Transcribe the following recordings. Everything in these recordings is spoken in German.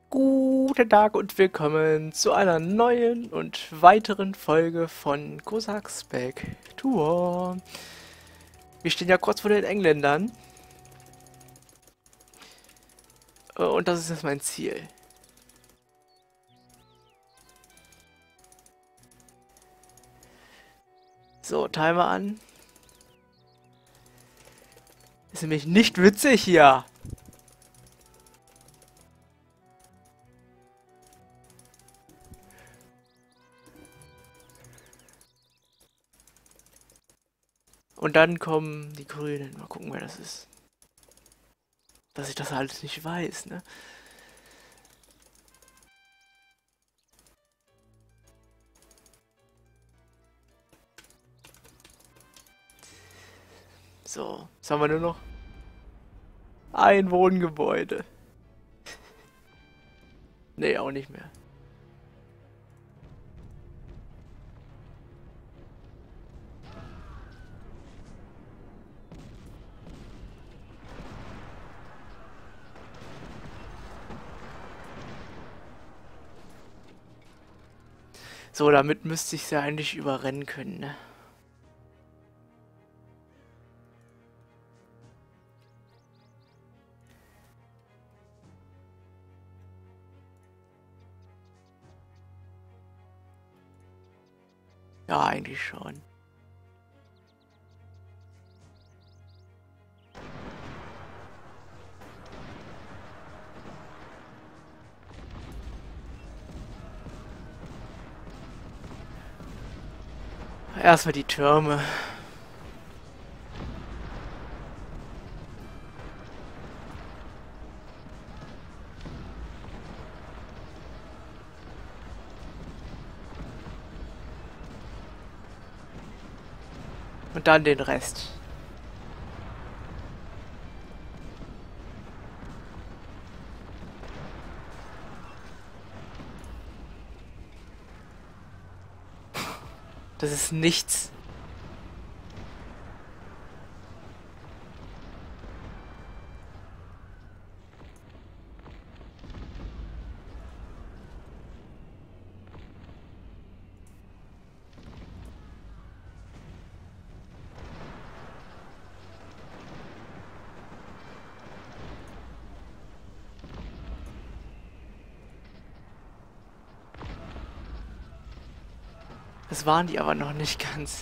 Guten Tag und willkommen zu einer neuen und weiteren Folge von Cossacks Back to War. Wir stehen ja kurz vor den Engländern und das ist jetzt mein Ziel. So, Timer an. Ist nämlich nicht witzig hier. Und dann kommen die Grünen. Mal gucken, wer das ist. Dass ich das alles nicht weiß, ne? So, jetzt haben wir nur noch ein Wohngebäude. Nee, auch nicht mehr. So, damit müsste ich sie eigentlich überrennen können, ne? Ja, eigentlich schon. Erstmal die Türme. Und dann den Rest. Das ist nichts. Das waren die aber noch nicht ganz.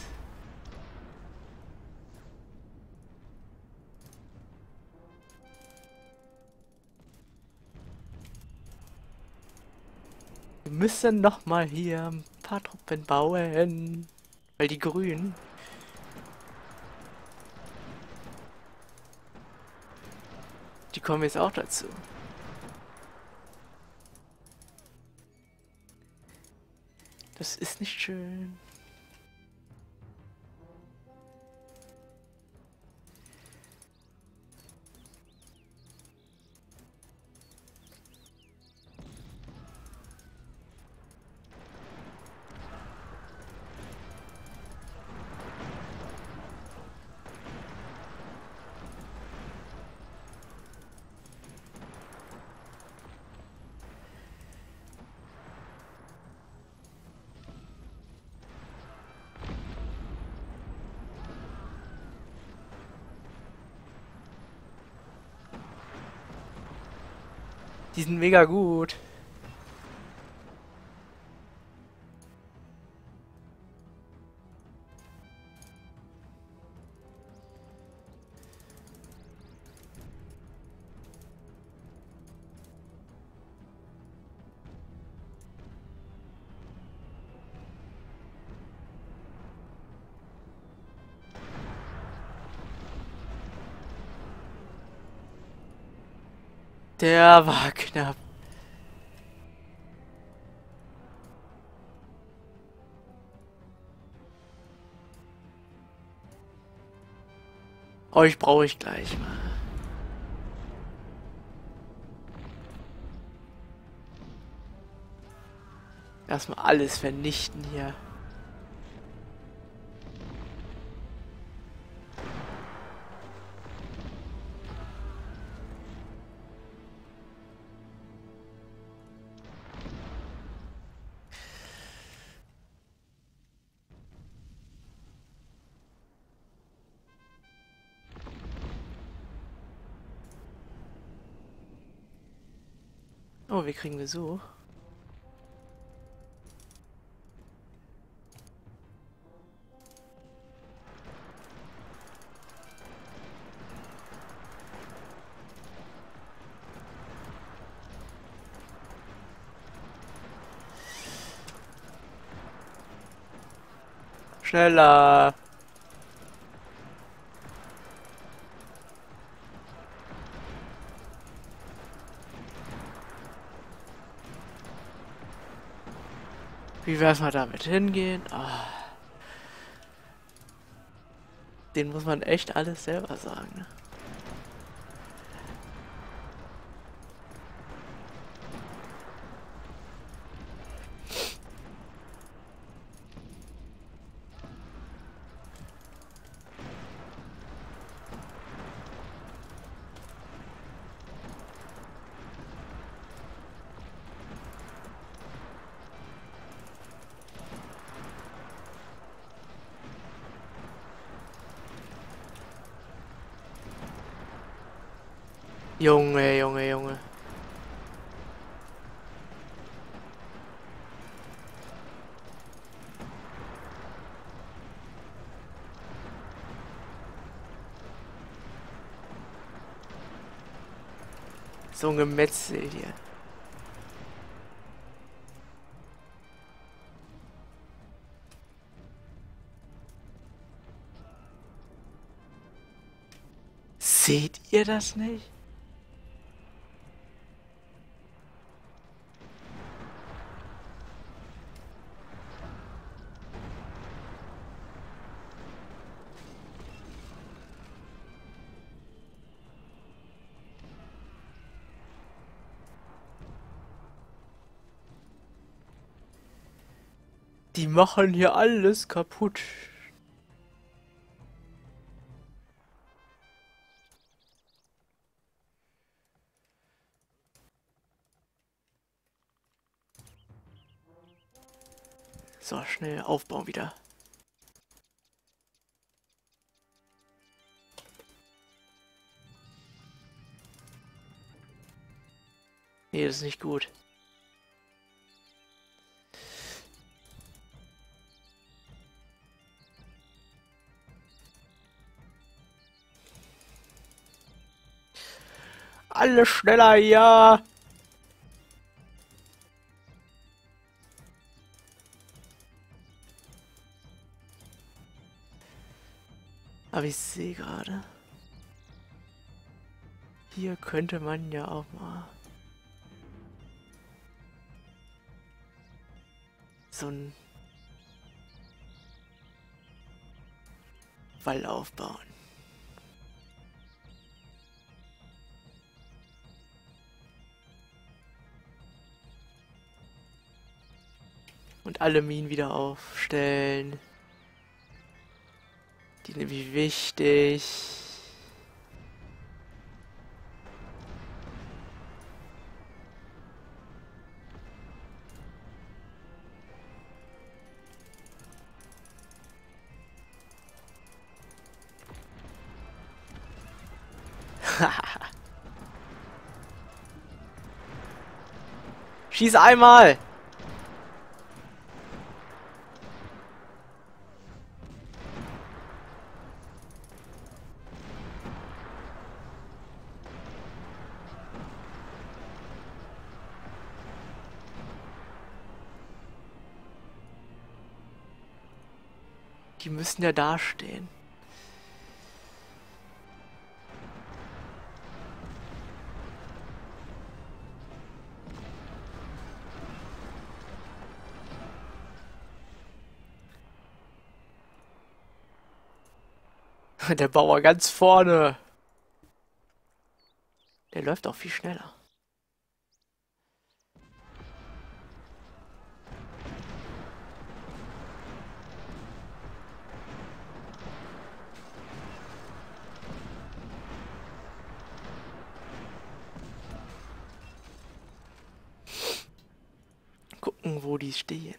Wir müssen noch mal hier ein paar Truppen bauen. Weil die Grünen, die kommen jetzt auch dazu. Das ist nicht schön. Die sind mega gut. Der war knapp. Euch brauche ich gleich mal. Erstmal alles vernichten hier. Oh, wir kriegen Besuch. Schneller! Wie wär's mal damit hingehen? Ah, den muss man echt alles selber sagen. Ne? Junge, Junge, Junge. So ein Gemetzel hier. Seht ihr das nicht? Die machen hier alles kaputt. So, schnell aufbauen wieder. Nee, das ist nicht gut. Alle schneller, ja! Aber ich sehe gerade, hier könnte man ja auch mal so einen Wall aufbauen. Und alle Minen wieder aufstellen. Die sind nämlich wichtig. Schieß einmal! Die müssen ja dastehen. Der Bauer ganz vorne. Der läuft auch viel schneller. Gucken, wo die stehen.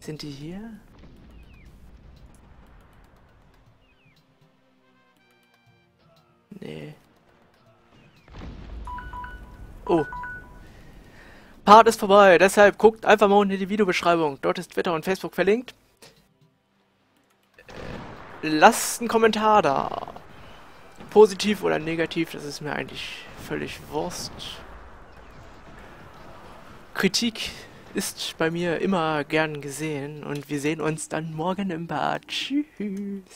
Sind die hier? Nee. Oh. Part ist vorbei, deshalb guckt einfach mal unten in die Videobeschreibung. Dort ist Twitter und Facebook verlinkt. Lasst einen Kommentar da. Positiv oder negativ, das ist mir eigentlich völlig Wurst. Kritik ist bei mir immer gern gesehen und wir sehen uns dann morgen im Bad. Tschüss.